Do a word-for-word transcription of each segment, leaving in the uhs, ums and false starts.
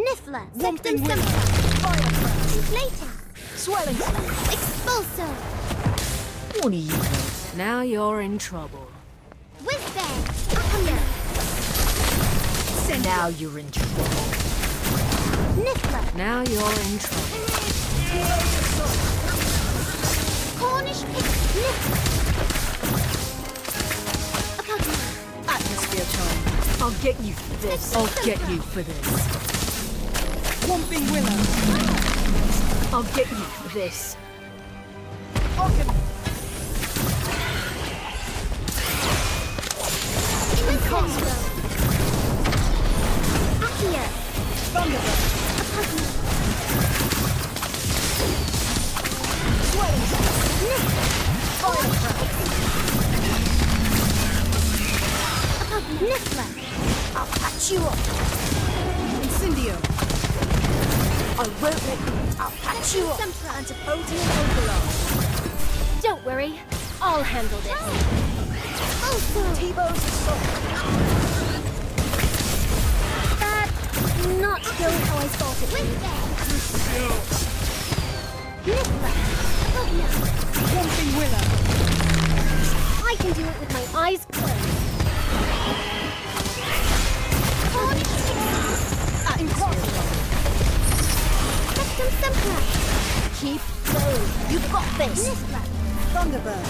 Niffler. Whomping Septum Willow. Sempra. Firecrack. Inflator. Swelling Slam. Expulso. What are you doing? Now you're in trouble. Whizbang. Accio. Now you're in trouble. Niffler. Now you're in trouble. Cornish Pick. Niffler. Accio. Atmosphere Charm. I'll get you for this. I'll get you for this. Whomping Willow. I'll get you for this. Occam. Incendio. Accio. Thunderbird. Accio. Swelling Slam. Firecrack. Niffler. I'll patch you up. Incendio. I won't let you. I'll patch you up. Antipodian Overlord. Don't worry. I'll handle this. Also, T-Bow's Assault. that's not going how I thought it would. Niffler. Whomping Willow. I can do it with my eyes closed. Atmosphere. Septum Sempra. Keep going. You've got this. Niffler. Thunderbird.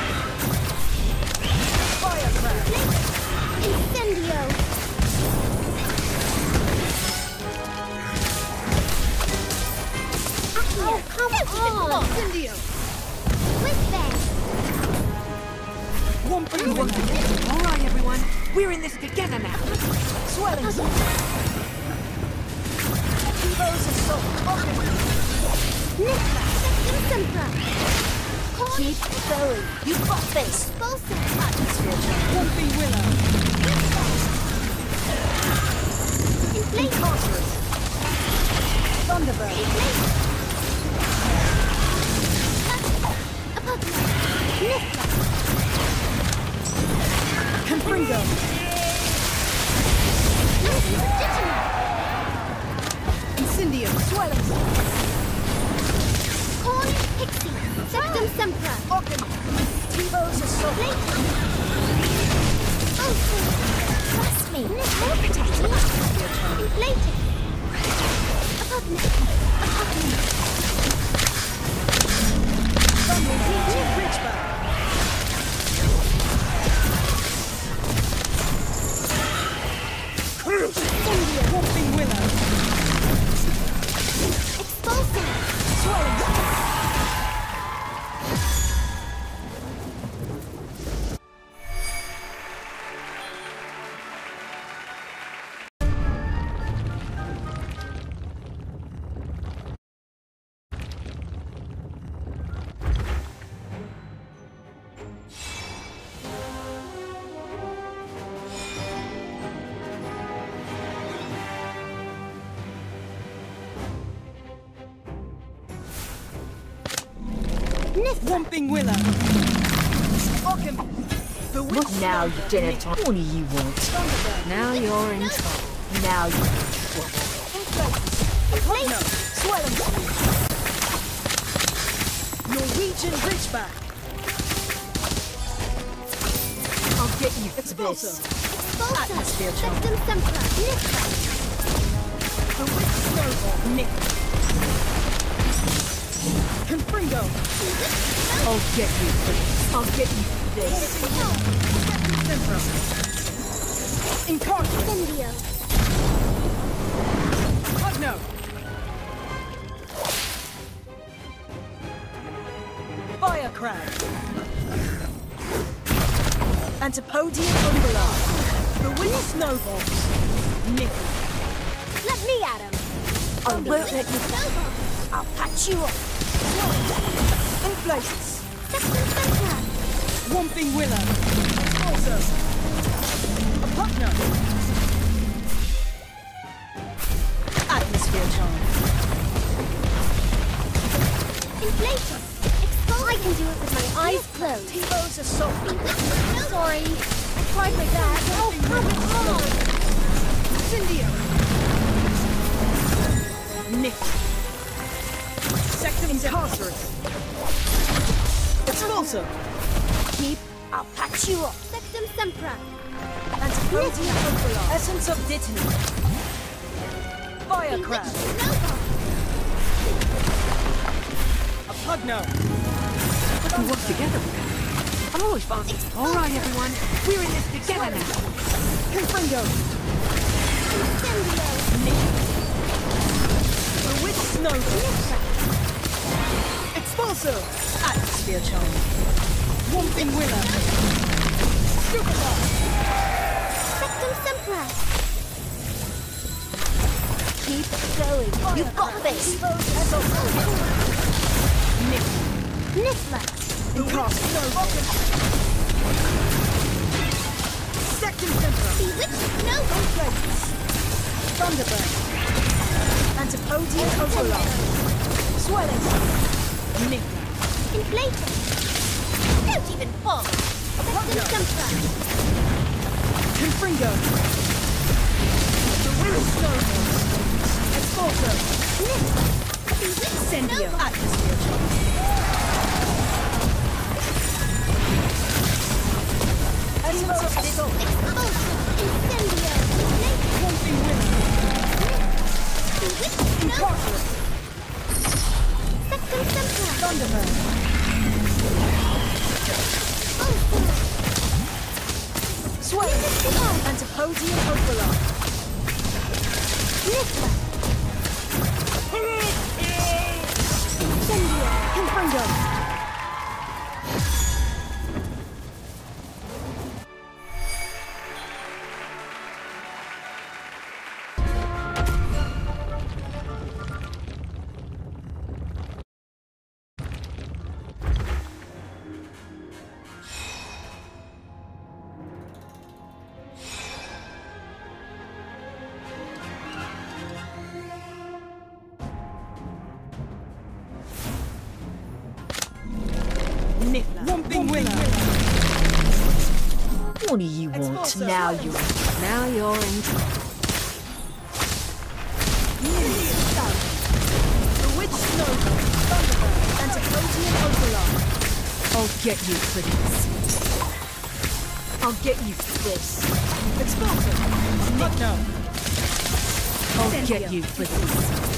Firecrack. Incendio. Accio. Oh, come on. Incendio. Whizbang. Whomping Willow. All right, everyone. We're in this together now. Swelling Slam. T-Bow's Assault. Occam. Niffler. Septum Sempra. Keep going. You've got this. Expulso. Atmosphere Charm. Whomping Willow. Inflate. Incarcerate. Thunderbird. Inflate. Apopla. Niffler. Confringo. Legitimate. Incendio. Swelling Slam. Cornish Pixie. Septum Sempra. Occam. T-Bow's Assault. Also, trust me. More protection. Inflated. Apopla. Apopla. Thunderbird. Ridgeback. Incendio. Whomping Willow. Expulso. Swelling Slam. Niffler. Whomping Willow. Occam. Look now, you didn't have time. What do you want? Thunderbird. Now you're in trouble. Now you're in trouble. Inflate. Swelling Slam. Norwegian Ridgeback. I'll get you for Expulso. this. Expulso. Atmosphere Charm. Septum Sempra. Niffler. The Wick Snowball. Nick. Confringo. I'll get you for this. I'll get you for this. Sempra. Incarcerate. Incendio. Pugno. Firecrack. Antipodian Umberlar. The Wick Snowballs. Nick. Let me at him. I won't let you Snowball. I'll patch you up. Inflates. Septum Sempra. Whomping Willow. Also. A Pugno. Atmosphere Charm. Inflator. Expulso. I can do it with my eyes closed. T-Bow's Assault. Sorry. I tried my best. Oh, come on. Incendio. Expulsor. Keep. I'll patch you up. Sectum Sempra. Antipodium Umbrella. Essence of Dittany. Firecraft. Snowball. A Pugno. We can work together. I've always found it. All right, everyone. We're in this together now. Confringo. Incendio. Bewitched Snowball. Expulsor. Atmosphere Charm. Whomping Willow. Superball. Sectum Sempra. Keep going. You've got this. Nick. Nifla. Cast Sectum Sempra. Bewitched Snowball. Thunderbird. Antipodium Overlap. Swelling. Nick. Inflator. Don't even fall. Sectum Sempra. Confringo. The Will Snowball. Expulsor. Nifla. Bewitched Incendio. Snowball. Atmosphere Charm. Essence of Assault. Expulsor. Incendio. Inflator. Whomping Willow. Bewitched Snowball. Incarcerate. Sectum Sempra. Thunderbird. Expulsor. Swelling. Antipodium Overlap. Nifla. Incendio. Confringo. Whomping Willow. What do you want? Expulsor. Now you're now you're in trouble. Bewitched Snowball. Thunderbird. Antipodium Overlap. I'll get you for this. I'll get you for this. Expulsor. Pugno. I'll get you for this.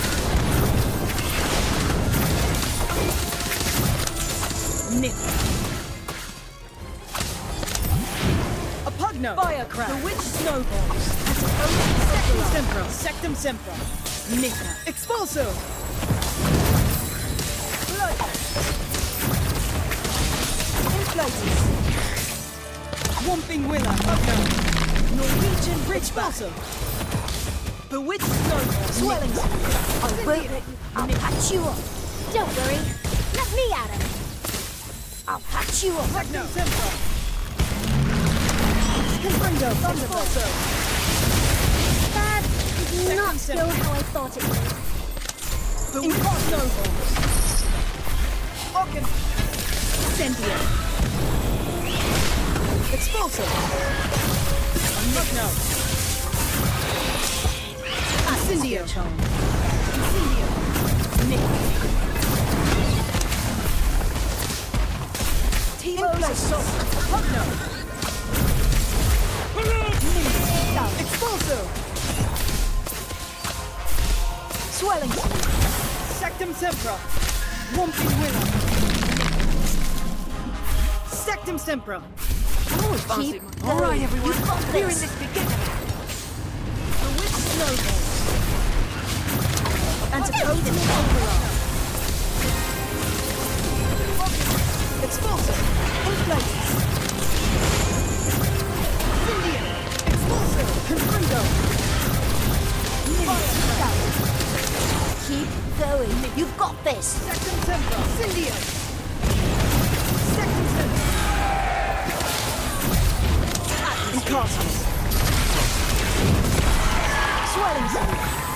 Nick. A Pugno. Firecraft. Bewitched Snowballs. Sectum Sempra. Sectum Sempra. Nick. Expulsor. Blood. Inflatus. Whomping Willow. Pugno. Norwegian Ridgeback. Bewitched Snowball. Swelling. I will. I'll patch you up. Don't worry. Let me at him. I'll patch you up. Sectum Sempra. Confringo. Thunderbird. That did not Sectum go Sempra. how I thought it would. Bewitched Snowballs. Ocken. Incendio. Expulsor. Pugno. Incendio. Incendio. Nick. Timo's Assault. Pugno. Expulsor. Swelling. Sectum Sempra. Whomping Willow. Sectum Sempra. I've always found Keep it. All right, everyone. You've got We're in this. this together now. Bewitched Snowballs. Antipodium Overlap. Expulsor. Inflatus. Incendio. Expulsor. Confringo. Keep going. You've got this. Sectum Sempra. Incendio. Sectum Sempra. Incarcerate. Swelling.